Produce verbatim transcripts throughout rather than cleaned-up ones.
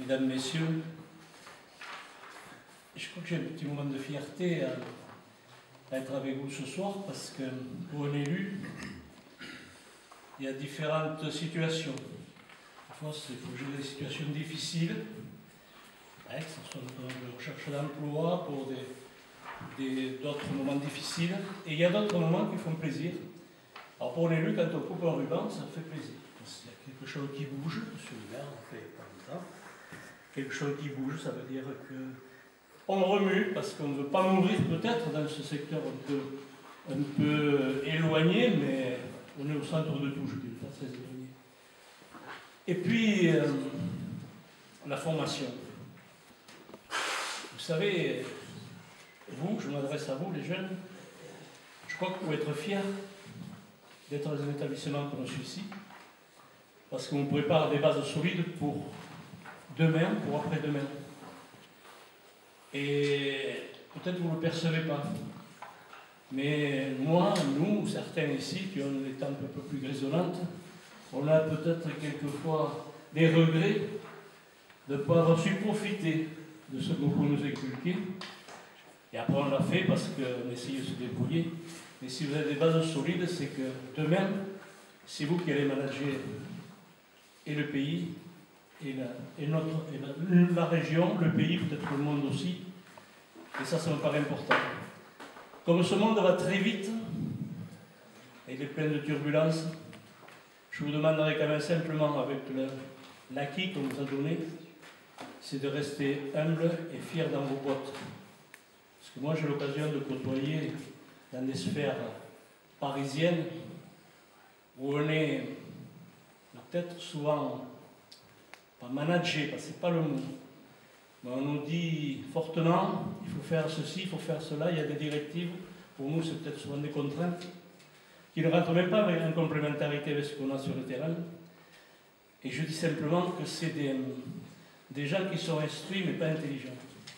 Mesdames, Messieurs, je crois que j'ai un petit moment de fierté à, à être avec vous ce soir parce que pour un élu, il y a différentes situations. Parfois, il faut gérer des situations difficiles, hein, que ce soit de recherche d'emploi, pour d'autres moments difficiles. Et il y a d'autres moments qui font plaisir. Alors pour un élu, quand on coupe un ruban, ça fait plaisir. Parce qu'il y a quelque chose qui bouge, sur l'hiver, on fait comme ça. Quelque chose qui bouge, ça veut dire que on remue, parce qu'on ne veut pas mourir peut-être dans ce secteur un peu, un peu éloigné, mais on est au centre de tout, je dis, pas très éloigné. Et puis, euh, la formation. Vous savez, vous, je m'adresse à vous, les jeunes, je crois que vous pouvez être fiers d'être dans un établissement comme celui-ci, parce qu'on prépare des bases solides pour demain, pour après-demain. Et peut-être vous ne le percevez pas. Mais moi, nous, certains ici, qui ont des temps un peu plus grisonnantes, on a peut-être quelquefois des regrets de ne pas avoir su profiter de ce que vous nous inculquez. Et après, on l'a fait parce qu'on essayait de se débrouiller. Mais si vous avez des bases solides, c'est que demain, c'est vous qui allez manager et le pays, et, la, et, notre, et la, la région, le pays, peut-être le monde aussi. Et ça, ça me paraît important. Comme ce monde va très vite, et il est plein de turbulences, je vous demanderai quand même simplement, avec l'acquis qu'on nous a donné, c'est de rester humble et fier dans vos bottes. Parce que moi, j'ai l'occasion de côtoyer dans des sphères parisiennes où on est peut-être souvent pas managé, parce que ce n'est pas le mot, mais on nous dit fortement, il faut faire ceci, il faut faire cela, il y a des directives, pour nous c'est peut-être souvent des contraintes, qui ne rentrent même pas en complémentarité avec ce qu'on a sur le terrain. Et je dis simplement que c'est des, des gens qui sont instruits mais pas intelligents.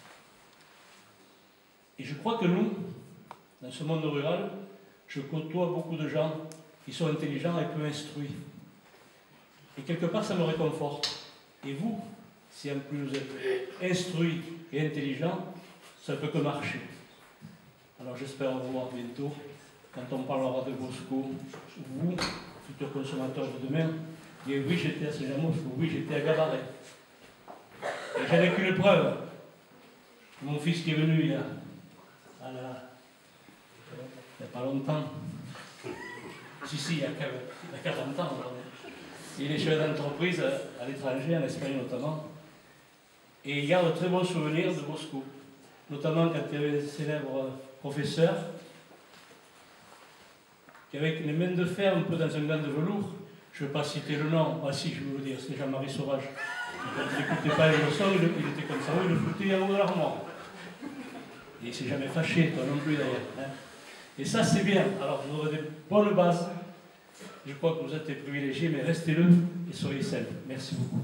Et je crois que nous, dans ce monde rural, je côtoie beaucoup de gens qui sont intelligents et peu instruits. Et quelque part, ça me réconforte. Et vous, si en plus vous êtes instruits et intelligents, ça ne peut que marcher. Alors j'espère vous voir bientôt, quand on parlera de Bosco, vous, futurs consommateurs de demain, et oui, j'étais à Saint-Jamouf, oui, j'étais à Gabaret. Et j'avais qu'une preuve. Mon fils qui est venu il y a, ah là là, il n'y a pas longtemps. Si, si, il y a quarante ans. Il est chef d'entreprise à l'étranger, en Espagne notamment. Et il garde de très bons souvenirs de Bosco. Notamment quand il y avait un célèbre professeur qui, avec les mains de fer, un peu dans un gant de velours, je ne vais pas citer le nom, ah si, je vais vous dire, c'est Jean-Marie Sauvage. Quand il n'écoutait pas les leçons, il, il était comme ça, il le foutait en haut de l'armoire. Et il ne s'est jamais fâché, toi non plus d'ailleurs. Hein. Et ça, c'est bien. Alors, vous aurez des bonnes bases. Je crois que vous êtes des privilégiés, mais restez-le et soyez simples. Merci beaucoup.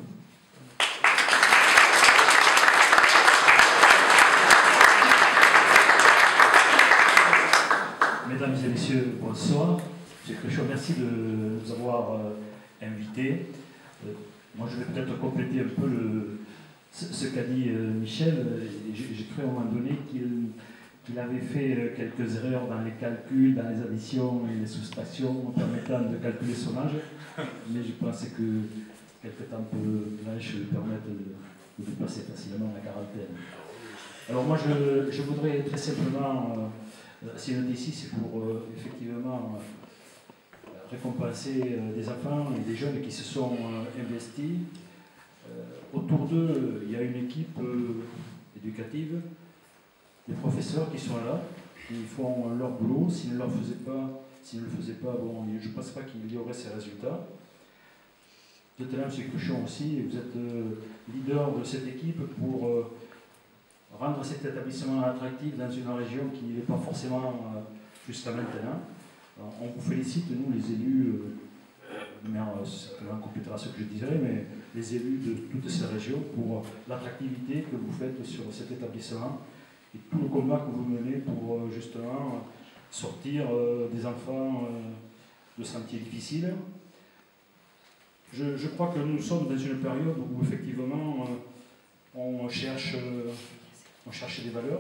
Mesdames et messieurs, bonsoir. M. Créchot, merci de nous avoir euh, invités. Euh, moi, je vais peut-être compléter un peu le, ce, ce qu'a dit euh, Michel. J'ai cru à un moment donné qu'il qu'il avait fait quelques erreurs dans les calculs, dans les additions et les soustractions permettant de calculer son âge. Mais je pensais que quelques temps blanches permettent de, de passer facilement la quarantaine. Alors moi, je, je voudrais très simplement... Euh, si on est ici, c'est pour euh, effectivement euh, récompenser euh, des enfants et des jeunes qui se sont euh, investis. Euh, autour d'eux, il y a une équipe euh, éducative, des professeurs qui sont là, qui font leur boulot. S'ils ne, leur faisaient pas, s'ils ne le faisaient pas, bon, je ne pense pas qu'il y aurait ces résultats. Vous êtes là, M. Cruchon aussi, et vous êtes euh, leader de cette équipe pour euh, rendre cet établissement attractif dans une région qui n'est pas forcément euh, jusqu'à maintenant. Alors, on vous félicite, nous les élus, euh, mais euh, certainement complétera ce que je dirais, mais les élus de toutes ces régions pour l'attractivité que vous faites sur cet établissement et tout le combat que vous menez pour euh, justement sortir euh, des enfants euh, de sentiers difficiles. Je, je crois que nous sommes dans une période où effectivement euh, on cherche, euh, on cherche des valeurs.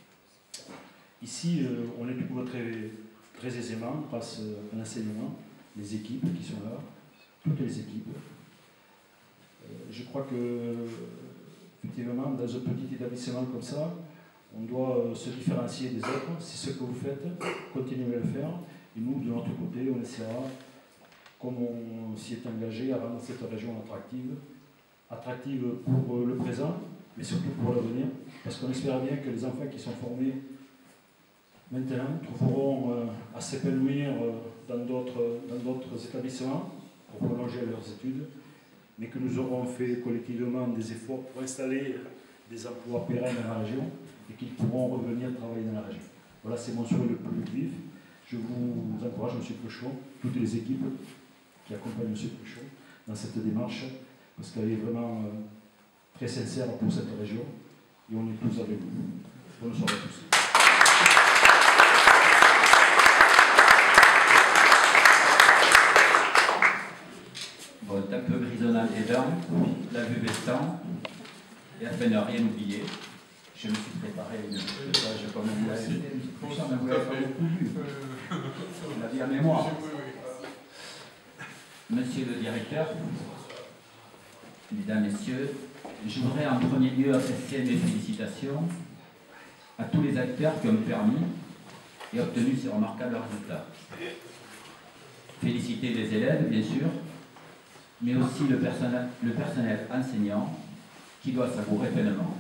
Ici, euh, on les découvre très, très aisément grâce à l'enseignement, les équipes qui sont là, toutes les équipes. Euh, je crois que, effectivement, dans un petit établissement comme ça, on doit euh, se différencier des autres. C'est ce que vous faites, continuez à le faire. Et nous, de notre côté, on essaiera, comme on s'y est engagé, à rendre cette région attractive, attractive pour le présent, mais surtout pour l'avenir, parce qu'on espère bien que les enfants qui sont formés maintenant trouveront euh, à s'épanouir euh, dans d'autres établissements pour prolonger leurs études, mais que nous aurons fait collectivement des efforts pour installer des emplois pérennes dans la région et qu'ils pourront revenir travailler dans la région. Voilà, c'est mon souhait le plus vif. Je vous encourage, M. Peuchon, toutes les équipes qui accompagnent M. Peuchon dans cette démarche, parce qu'elle est vraiment euh, très sincère pour cette région, et on est tous avec vous. Bonne soirée à tous. Bon, un peu grisonnant les dents, la vue baissant, et afin de ne rien oublier, je me suis préparé une petite page comme vous l'avez fait, une petite page, mais vous l'avez pas beaucoup lu. La vie à mémoire. Monsieur le directeur, mesdames, messieurs, je voudrais en premier lieu adresser mes félicitations à tous les acteurs qui ont permis et obtenu ces remarquables résultats. Féliciter les élèves, bien sûr, mais aussi le personnel, le personnel enseignant qui doit savourer pleinement.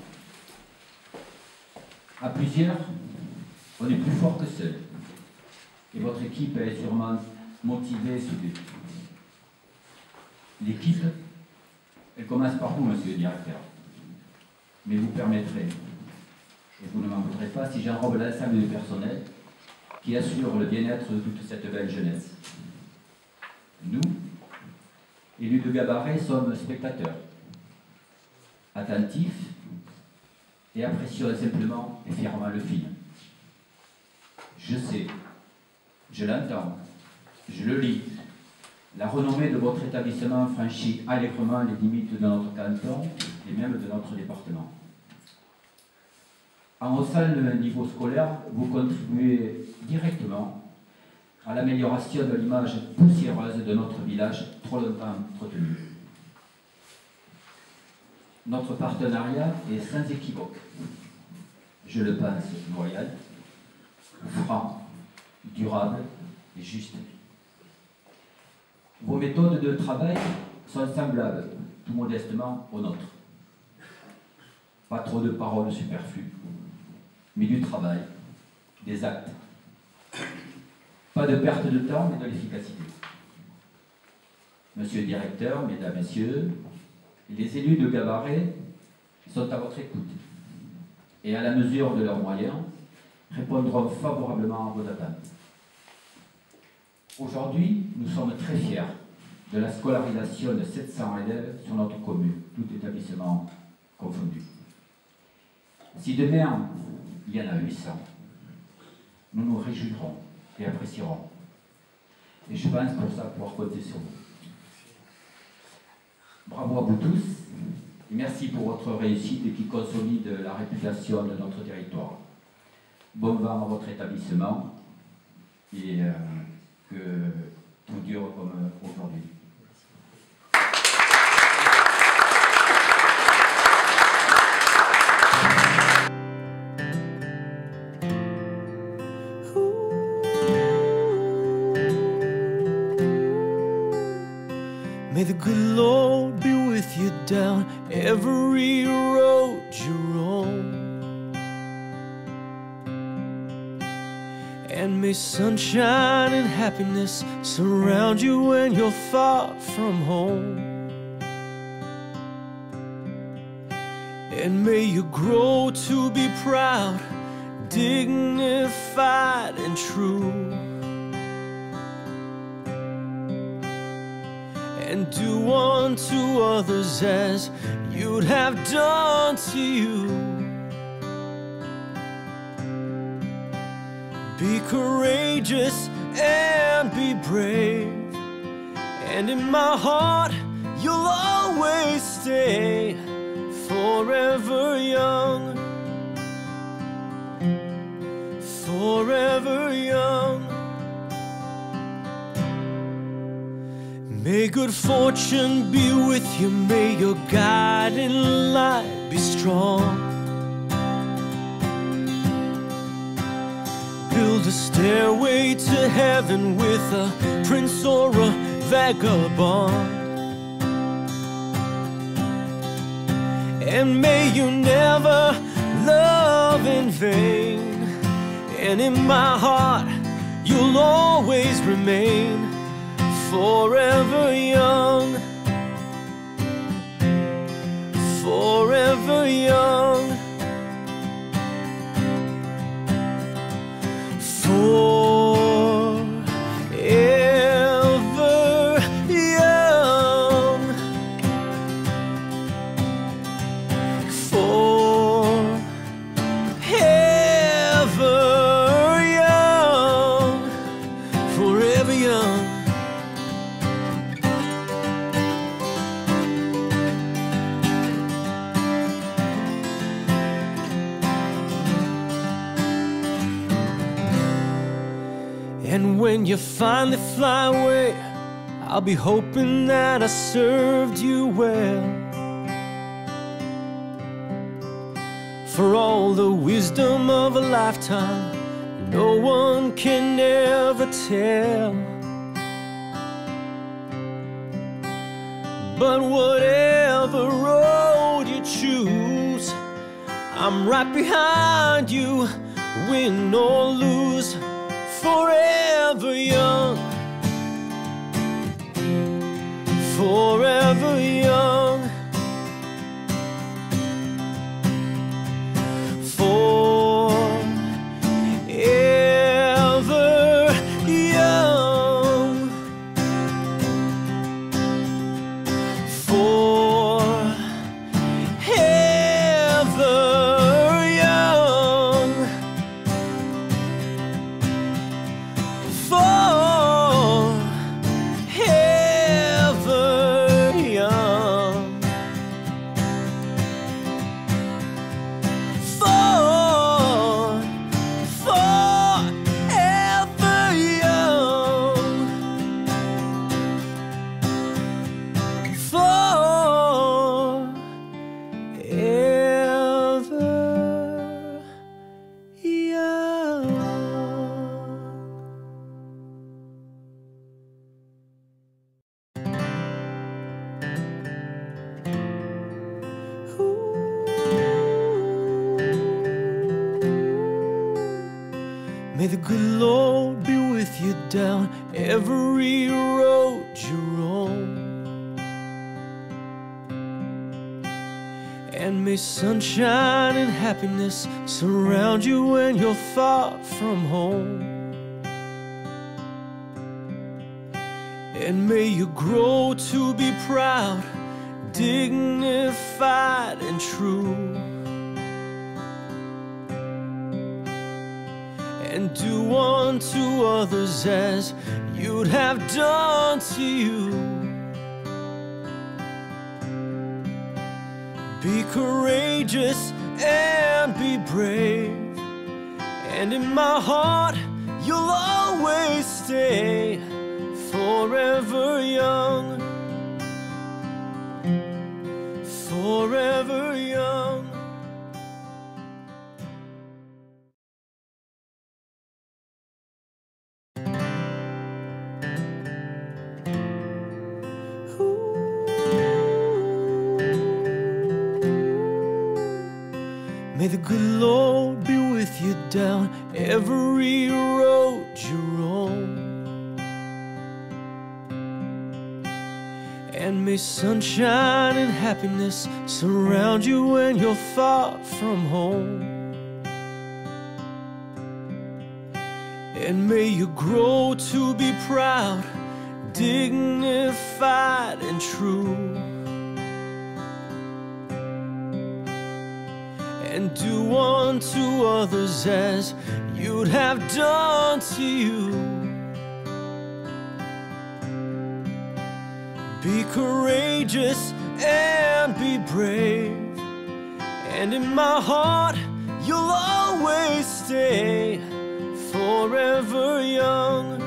À plusieurs, on est plus fort que seul. Et votre équipe est sûrement motivée et soudée. L'équipe, elle commence par vous, monsieur le directeur. Mais vous permettrez, et vous ne m'en voudrez pas, si j'enrobe l'ensemble du personnel qui assure le bien-être de toute cette belle jeunesse. Nous, élus de Gabaret, sommes spectateurs, attentifs et apprécions simplement et fièrement le film. Je sais, je l'entends, je le lis. La renommée de votre établissement franchit allègrement les limites de notre canton et même de notre département. En haussant le niveau scolaire, vous contribuez directement à l'amélioration de l'image poussiéreuse de notre village trop longtemps entretenu. Notre partenariat est sans équivoque. Je le pense loyal, franc, durable et juste. Vos méthodes de travail sont semblables, tout modestement, aux nôtres. Pas trop de paroles superflues, mais du travail, des actes. Pas de perte de temps, mais de l'efficacité. Monsieur le directeur, mesdames, messieurs, les élus de Gabaret sont à votre écoute et, à la mesure de leurs moyens, répondront favorablement à vos attentes. Aujourd'hui, nous sommes très fiers de la scolarisation de sept cents élèves sur notre commune, tout établissement confondu. Si demain, il y en a huit cents, nous nous réjouirons et apprécierons. Et je pense pour ça pouvoir compter sur vous. Bravo à vous tous, et merci pour votre réussite qui consolide la réputation de notre territoire. Bon vent à votre établissement, et euh, que tout dure comme aujourd'hui. May the good Lord be with you down every road you roam. And may sunshine and happiness surround you when you're far from home. And may you grow to be proud, dignified and true. And do unto others as you'd have done to you. Be courageous and be brave, and in my heart you'll always stay. For forever young, forever young. May good fortune be with you, may your guiding light be strong. Build a stairway to heaven with a prince or a vagabond. And may you never love in vain. And in my heart you'll always remain forever young, forever young, forever young, forever young, forever young. And when you finally fly away, I'll be hoping that I served you well. For all the wisdom of a lifetime, no one can ever tell. But whatever road you choose, I'm right behind you, win or lose. Forever young, forever young, forever young, forever young. Forever young, for, forever young, may the good Lord be with you down every road you roam. And may sunshine and happiness surround you when you're far from home. And may you grow to be proud, dignified and true. And do unto others as you'd have done to you. Be courageous and be brave, and in my heart you'll always stay forever young, forever young. May the good Lord be with you down every road you roam. And may sunshine and happiness surround you when you're far from home. And may you grow to be proud, dignified and true. And do unto others as you'd have done to you. Be courageous and be brave, And in my heart, you'll always stay forever young.